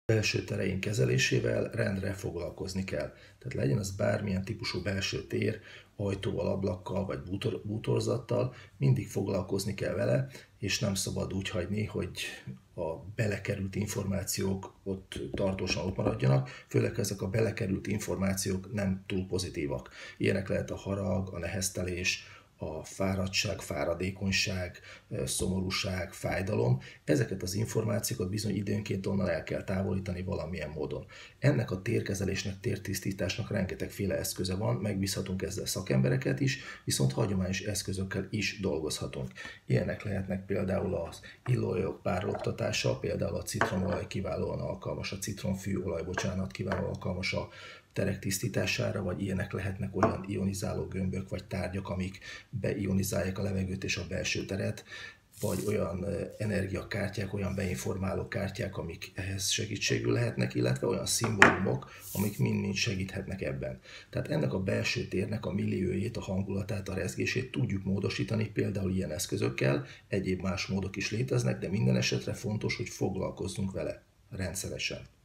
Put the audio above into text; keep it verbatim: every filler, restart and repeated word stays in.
Belső tereink kezelésével rendre foglalkozni kell. Tehát legyen az bármilyen típusú belső tér, ajtóval, ablakkal vagy bútor, bútorzattal, mindig foglalkozni kell vele, és nem szabad úgy hagyni, hogy a belekerült információk ott tartósan ott maradjanak, főleg ezek a belekerült információk nem túl pozitívak. Ilyenek lehet a harag, a neheztelés, a fáradtság, fáradékonyság, szomorúság, fájdalom. Ezeket az információkat bizony időnként onnan el kell távolítani valamilyen módon. Ennek a térkezelésnek, tértisztításnak rengetegféle eszköze van, megbízhatunk ezzel szakembereket is, viszont hagyományos eszközökkel is dolgozhatunk. Ilyenek lehetnek például az illóolajok párologtatása, például a citromolaj kiválóan alkalmas, a citromfű olaj, bocsánat, kiválóan alkalmas a terek tisztítására, vagy ilyenek lehetnek olyan ionizáló gömbök vagy tárgyak, amik beionizálják a levegőt és a belső teret, vagy olyan energiakártyák, olyan beinformáló kártyák, amik ehhez segítségül lehetnek, illetve olyan szimbólumok, amik mind-mind segíthetnek ebben. Tehát ennek a belső térnek a milliójét, a hangulatát, a rezgését tudjuk módosítani, például ilyen eszközökkel, egyéb más módok is léteznek, de minden esetre fontos, hogy foglalkozzunk vele rendszeresen.